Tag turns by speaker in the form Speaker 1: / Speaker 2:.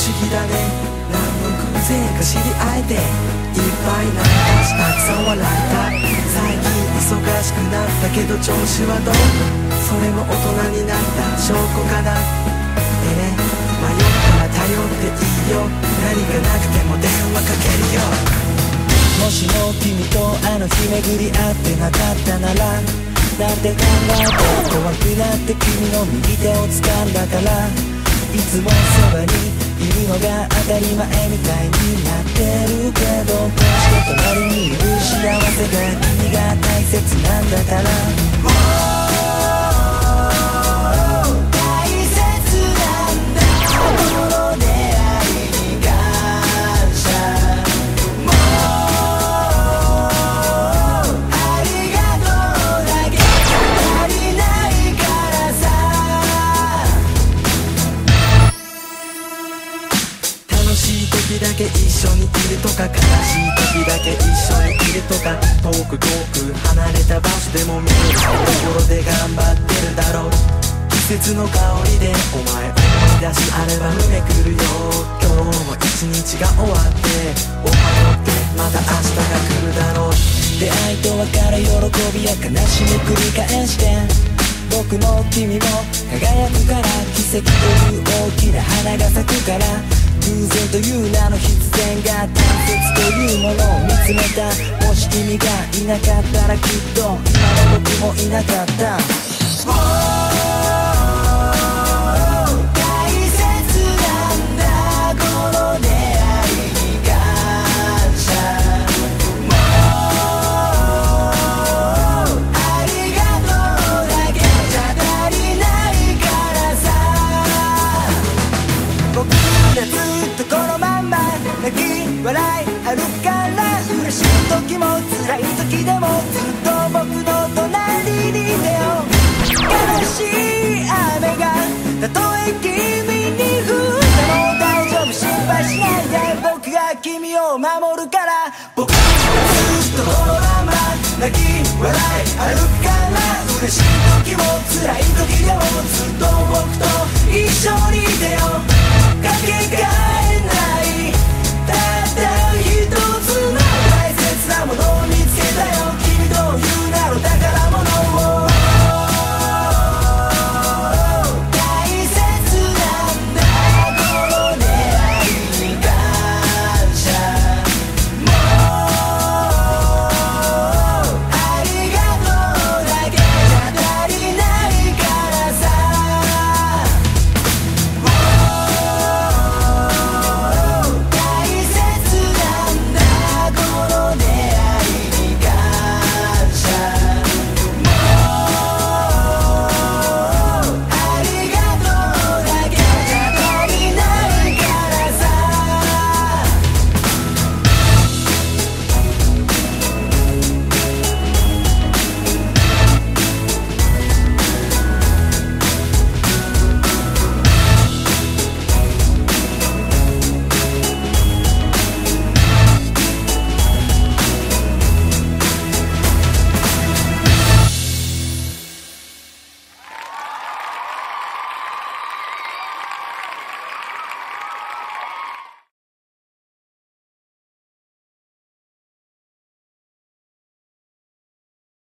Speaker 1: 思議だね、何の偶然か知り合えて、いっぱい泣いたし、たくさん笑えた。最近忙しくなったけど調子はどう？それも大人になった証拠かな。迷ったら頼っていいよ、何がなくても電話かけるよ。もしも君とあの日巡り合ってなかったなら、なんて考えて怖くなって君の右手を掴んだから、いつもそばにいるのが当たり前みたいになってるけど、こうして隣にいる幸せが君が大切なんだから。大切なんだこの出会いに感謝。もうありがとうだけ足りないからさ。楽しい時だけ一緒にいるとか、悲しい時だけ一緒にいるとか、遠く遠く離れた場所でも見えるところで頑張ってるだろう。季節の香りでお前思い出しアルバムめくるよ。今日も一日が終わっておはようってまた明日が来るだろう。出会いと別れ、喜びや悲しみ繰り返して、僕も君も輝くから、奇跡という大きな花が咲くから、偶然という名の必然が大切というものを見つめた。もし君がいなかったらきっと今の僕もいなかった。大切なんだこの出会いに感謝。もうありがとうだけじゃ足りないからさ。僕らずっとこのまんま泣き笑い歩くから、嬉しい時も辛い時でもずっと僕の隣にいてよ。悲しい雨がたとえ君に降っても大丈夫、心配しないで、僕が君を守るから。僕らずっとこのまま泣き笑い歩くから、嬉しい時も辛い時でもずっと僕と一緒にいてよ。